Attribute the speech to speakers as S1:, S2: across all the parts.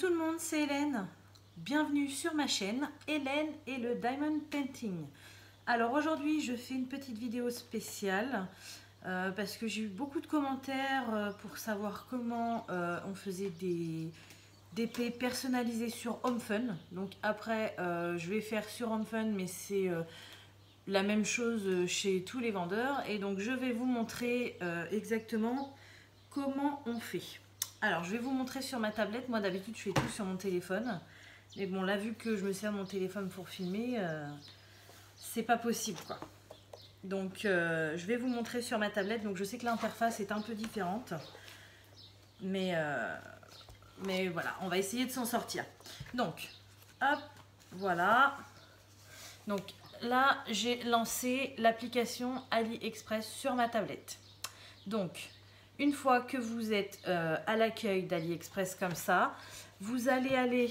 S1: tout le monde, c'est Hélène. Bienvenue sur ma chaîne Hélène et le Diamond Painting. Alors aujourd'hui je fais une petite vidéo spéciale parce que j'ai eu beaucoup de commentaires pour savoir comment on faisait des épées personnalisées sur HomeFun. Donc après je vais faire sur HomeFun, mais c'est la même chose chez tous les vendeurs. Et donc je vais vous montrer exactement comment on fait. Alors, je vais vous montrer sur ma tablette. Moi, d'habitude, je fais tout sur mon téléphone. Mais bon, là, vu que je me sers mon téléphone pour filmer, c'est pas possible, quoi. Donc, je vais vous montrer sur ma tablette. Donc, je sais que l'interface est un peu différente. Mais voilà, on va essayer de s'en sortir. Donc, hop, voilà. Donc, là, j'ai lancé l'application AliExpress sur ma tablette. Donc, une fois que vous êtes à l'accueil d'AliExpress comme ça, vous allez aller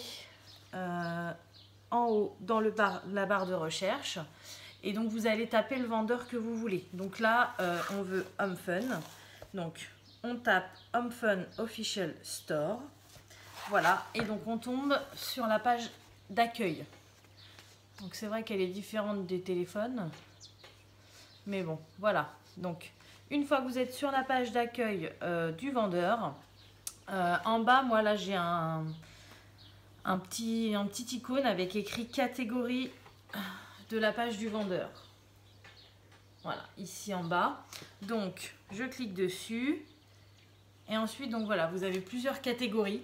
S1: en haut dans la barre de recherche et donc vous allez taper le vendeur que vous voulez. Donc là, on veut HomeFun. Donc, on tape HomeFun Official Store. Voilà, et donc on tombe sur la page d'accueil. Donc c'est vrai qu'elle est différente des téléphones. Mais bon, voilà. Donc, une fois que vous êtes sur la page d'accueil du vendeur, en bas, moi là j'ai un petit icône avec écrit catégorie de la page du vendeur. Voilà, ici en bas. Donc, je clique dessus. Et ensuite, donc voilà, vous avez plusieurs catégories.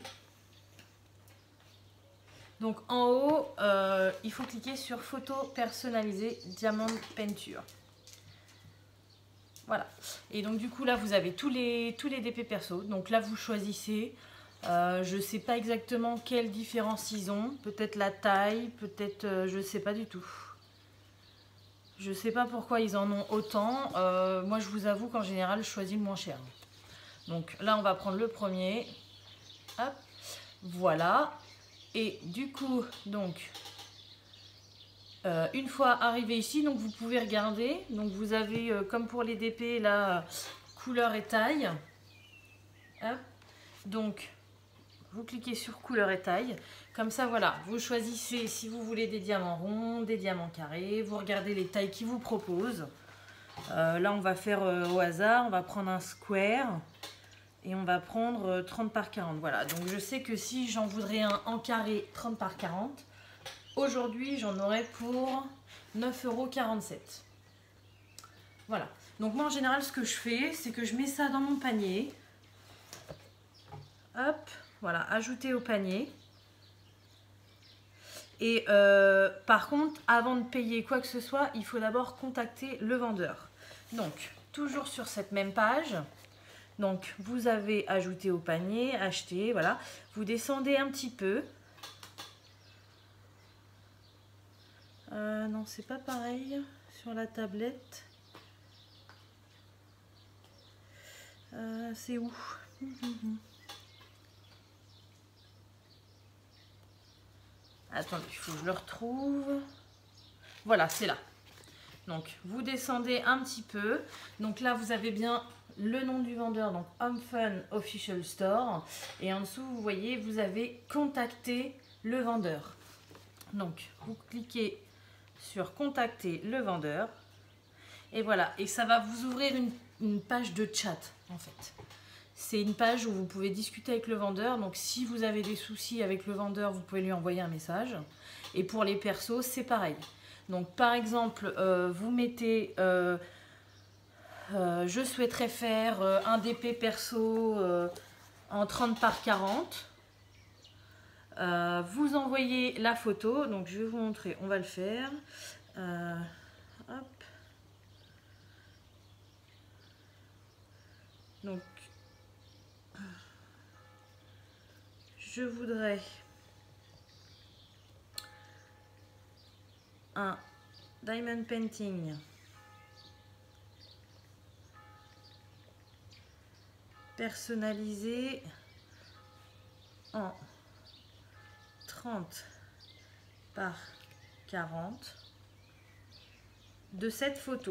S1: Donc en haut, il faut cliquer sur photo personnalisée diamant peinture. Voilà, et donc du coup là vous avez tous les DP perso. Donc là vous choisissez, je ne sais pas exactement quelle différence ils ont, peut-être la taille, peut-être, je ne sais pas du tout. Je ne sais pas pourquoi ils en ont autant. Moi je vous avoue qu'en général je choisis le moins cher. Donc là on va prendre le premier, hop, voilà. Et du coup donc une fois arrivé ici, donc vous pouvez regarder. Donc vous avez comme pour les DP là, couleur et taille. Hop. Donc vous cliquez sur couleur et taille. Comme ça voilà, vous choisissez si vous voulez des diamants ronds, des diamants carrés. Vous regardez les tailles qu'ils vous proposent. Là on va faire au hasard, on va prendre un square. Et on va prendre 30 par 40. Voilà, donc je sais que si j'en voudrais un en carré 30 par 40, aujourd'hui, j'en aurai pour 9,47 €. Voilà. Donc moi, en général, ce que je fais, c'est que je mets ça dans mon panier. Hop, voilà, ajouter au panier. Et par contre, avant de payer quoi que ce soit, il faut d'abord contacter le vendeur. Donc, toujours sur cette même page. Donc, vous avez ajouté au panier, acheter, voilà. Vous descendez un petit peu. Non, c'est pas pareil sur la tablette. C'est où? Attendez, il faut que je le retrouve. Voilà, c'est là. Donc, vous descendez un petit peu. Donc là, vous avez bien le nom du vendeur, donc HomeFun Official Store. Et en dessous, vous voyez, vous avez contacté le vendeur. Donc, vous cliquez sur contacter le vendeur. Et voilà, et ça va vous ouvrir une page de chat, en fait. C'est une page où vous pouvez discuter avec le vendeur. Donc, si vous avez des soucis avec le vendeur, vous pouvez lui envoyer un message. Et pour les persos, c'est pareil. Donc, par exemple, vous mettez je souhaiterais faire un DP perso en 30 par 40. Vous envoyez la photo. Donc, je vais vous montrer. On va le faire. Hop. Donc, je voudrais un diamond painting personnalisé en 30 par 40 de cette photo.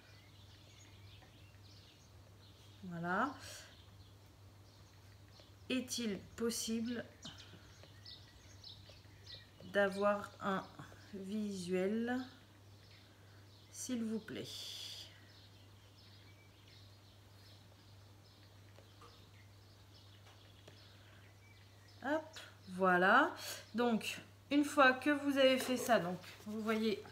S1: Voilà. est-il possible d'avoir un visuel, s'il vous plaît? Hop, voilà. Donc, une fois que vous avez fait ça, donc vous voyez,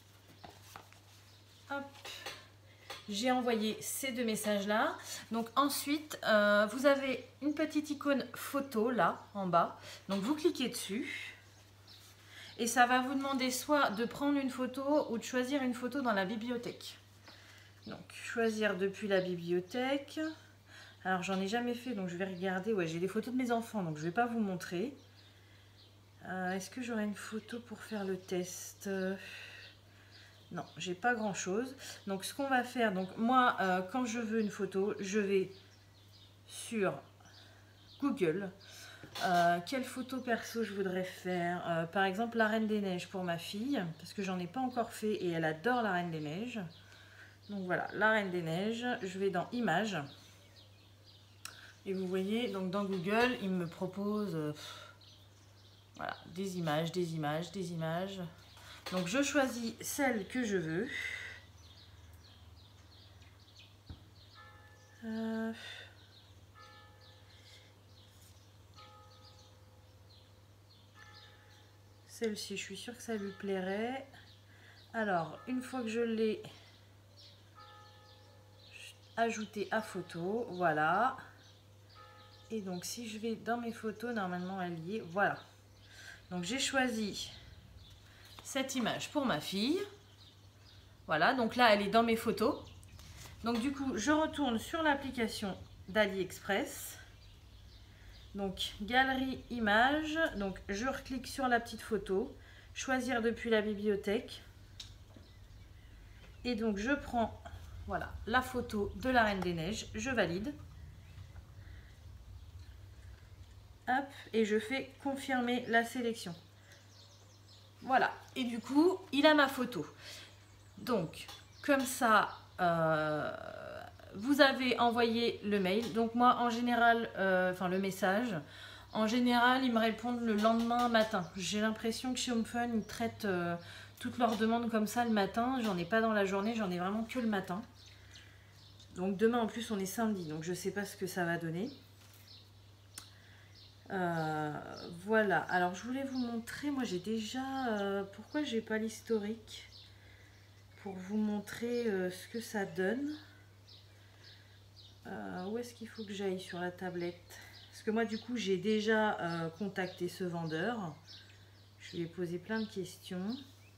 S1: hop, j'ai envoyé ces deux messages-là. Donc ensuite, vous avez une petite icône photo là, en bas. Donc vous cliquez dessus. Et ça va vous demander soit de prendre une photo ou de choisir une photo dans la bibliothèque. Donc, choisir depuis la bibliothèque. Alors, j'en ai jamais fait, donc je vais regarder. Ouais, j'ai des photos de mes enfants, donc je ne vais pas vous montrer. Est-ce que j'aurai une photo pour faire le test? Non, j'ai pas grand-chose. Donc, ce qu'on va faire, donc moi, quand je veux une photo, je vais sur Google. Quelle photo perso je voudrais faire? Par exemple, la Reine des Neiges pour ma fille, parce que j'en ai pas encore fait et elle adore la Reine des Neiges. Donc voilà, la Reine des Neiges. Je vais dans Images. Et vous voyez, donc dans Google, il me propose voilà, des images, des images, des images. Donc je choisis celle que je veux. Celle-ci, je suis sûre que ça lui plairait. Alors, une fois que je l'ai ajoutée à photo, voilà. Et donc, si je vais dans mes photos, normalement, elle y est. Voilà. Donc, j'ai choisi cette image pour ma fille. Voilà, donc là, elle est dans mes photos. Donc, du coup, je retourne sur l'application d'AliExpress. Donc, galerie images. Donc, je reclique sur la petite photo. Choisir depuis la bibliothèque. Et donc, je prends voilà, la photo de la Reine des Neiges. Je valide. Hop, et je fais confirmer la sélection. Voilà, et du coup, il a ma photo. Donc, comme ça, vous avez envoyé le mail. Donc moi, en général, enfin le message, en général, ils me répondent le lendemain matin. J'ai l'impression que chez HomeFun, ils traitent toutes leurs demandes comme ça le matin. J'en ai pas dans la journée, j'en ai vraiment que le matin. Donc demain, en plus, on est samedi, donc je sais pas ce que ça va donner. Voilà, alors je voulais vous montrer, moi j'ai déjà, pourquoi j'ai pas l'historique pour vous montrer ce que ça donne. Où est-ce qu'il faut que j'aille sur la tablette? Parce que moi du coup j'ai déjà contacté ce vendeur, je lui ai posé plein de questions.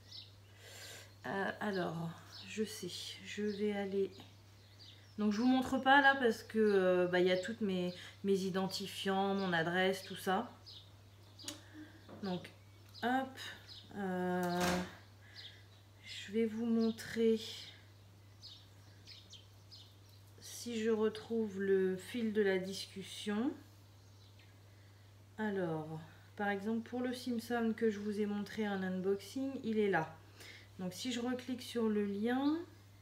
S1: Alors, je sais, je vais aller... Donc je vous montre pas là parce que y a toutes mes identifiants, mon adresse, tout ça. Donc hop, je vais vous montrer si je retrouve le fil de la discussion. Alors, par exemple pour le Simpson que je vous ai montré en unboxing, il est là. Donc si je reclique sur le lien...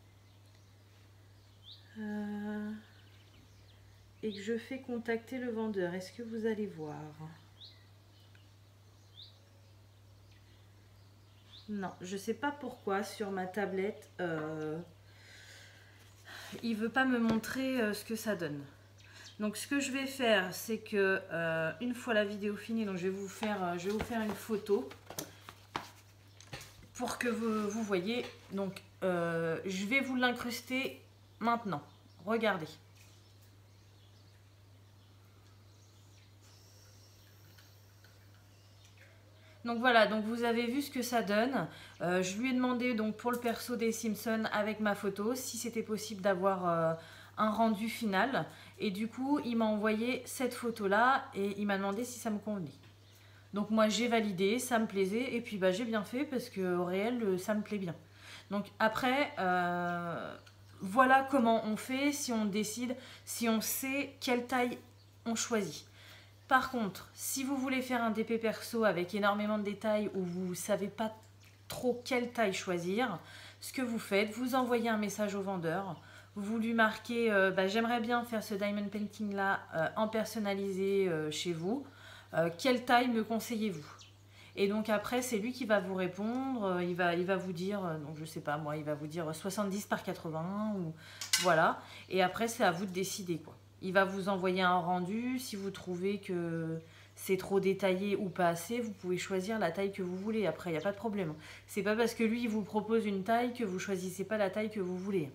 S1: et que je fais contacter le vendeur, est-ce que vous allez voir? Non, je sais pas pourquoi sur ma tablette il veut pas me montrer ce que ça donne. Donc ce que je vais faire, c'est que une fois la vidéo finie, donc je vais vous faire une photo pour que vous voyez. Donc je vais vous l'incruster maintenant. Regardez. Donc voilà, donc vous avez vu ce que ça donne. Je lui ai demandé donc pour le perso des Simpsons avec ma photo si c'était possible d'avoir un rendu final. Et du coup, il m'a envoyé cette photo-là et il m'a demandé si ça me convenait. Donc moi j'ai validé, ça me plaisait et puis j'ai bien fait parce qu'au réel ça me plaît bien. Donc après, voilà comment on fait si on décide, si on sait quelle taille on choisit. Par contre, si vous voulez faire un DP perso avec énormément de détails ou vous ne savez pas trop quelle taille choisir, ce que vous faites, vous envoyez un message au vendeur, vous lui marquez j'aimerais bien faire ce diamond painting là en personnalisé chez vous. Quelle taille me conseillez-vous? Et donc après, c'est lui qui va vous répondre, il va vous dire, donc je sais pas moi, il va vous dire 70 par 80, ou voilà. Et après, c'est à vous de décider quoi. Il va vous envoyer un rendu, si vous trouvez que c'est trop détaillé ou pas assez, vous pouvez choisir la taille que vous voulez. Après, il n'y a pas de problème. C'est pas parce que lui, il vous propose une taille que vous choisissez pas la taille que vous voulez.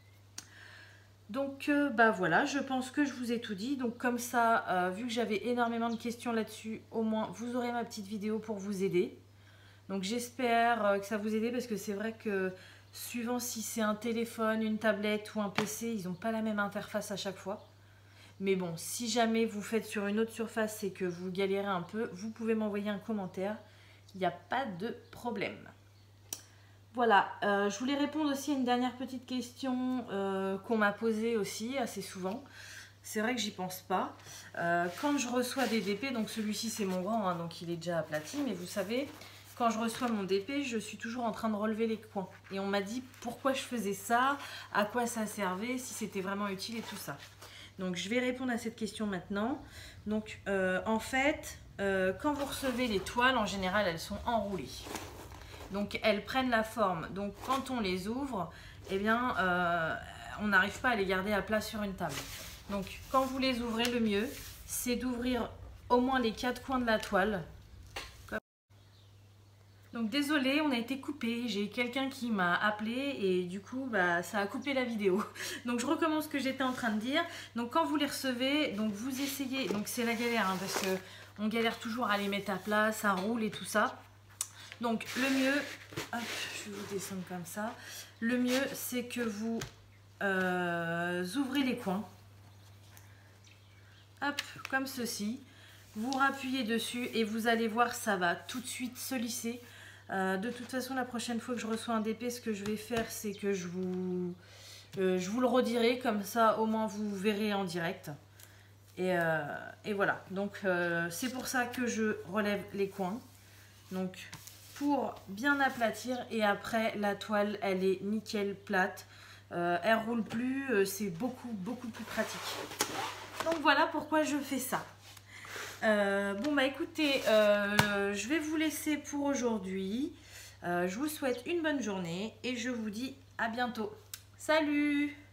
S1: Donc voilà, je pense que je vous ai tout dit. Donc comme ça, vu que j'avais énormément de questions là-dessus, au moins vous aurez ma petite vidéo pour vous aider. Donc j'espère que ça vous aide, parce que c'est vrai que suivant si c'est un téléphone, une tablette ou un PC, ils n'ont pas la même interface à chaque fois. Mais bon, si jamais vous faites sur une autre surface et que vous galérez un peu, vous pouvez m'envoyer un commentaire. Il n'y a pas de problème. Voilà, je voulais répondre aussi à une dernière petite question qu'on m'a posée aussi assez souvent. C'est vrai que j'y pense pas. Quand je reçois des DP, donc celui-ci c'est mon grand, hein, donc il est déjà aplati, mais vous savez, quand je reçois mon DP, je suis toujours en train de relever les coins. Et on m'a dit pourquoi je faisais ça, à quoi ça servait, si c'était vraiment utile et tout ça. Donc je vais répondre à cette question maintenant. Donc en fait, quand vous recevez les toiles, en général elles sont enroulées. Donc elles prennent la forme. Donc quand on les ouvre, eh bien on n'arrive pas à les garder à plat sur une table. Donc quand vous les ouvrez, le mieux c'est d'ouvrir au moins les 4 coins de la toile. Donc désolé, on a été coupé, j'ai quelqu'un qui m'a appelé et du coup ça a coupé la vidéo. Donc je recommence ce que j'étais en train de dire. Donc quand vous les recevez, donc vous essayez, donc c'est la galère hein, parce que on galère toujours à les mettre à plat, ça roule et tout ça. Donc le mieux, hop, je vais vous descendre comme ça. Le mieux c'est que vous ouvrez les coins, hop, comme ceci. Vous rappuyez dessus et vous allez voir, ça va tout de suite se lisser. De toute façon, la prochaine fois que je reçois un DP, ce que je vais faire, c'est que je vous le redirai, comme ça au moins vous verrez en direct. Et voilà, donc c'est pour ça que je relève les coins. Donc pour bien aplatir, et après la toile elle est nickel plate. Elle roule plus, c'est beaucoup plus pratique. Donc voilà pourquoi je fais ça. Bon écoutez, je vais vous laisser pour aujourd'hui. Je vous souhaite une bonne journée et je vous dis à bientôt. Salut!